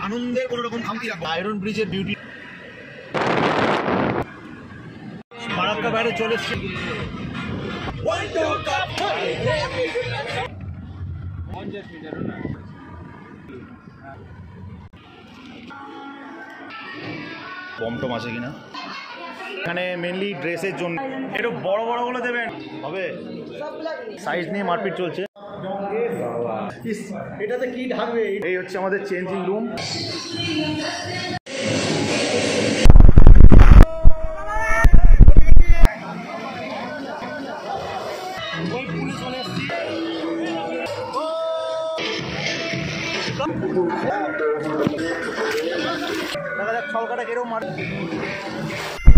আনন্দের কোনো রকম খামতি রাখবো। আয়রন ব্রিজের বিউটি ফারাক্কা বাইরে চলে এসছে। বমটম আছে কিনা এখানে মেনলি ড্রেসের জন্য। একটু বড় বড় গুলো দেবেন হবে, সাইজ নিয়ে মারপিট চলছে। এটাতে কি ঢাকবে? এই হচ্ছে আমাদের চেঞ্জিং রুম। দেখা যাক ছলকাটা কেরম মার।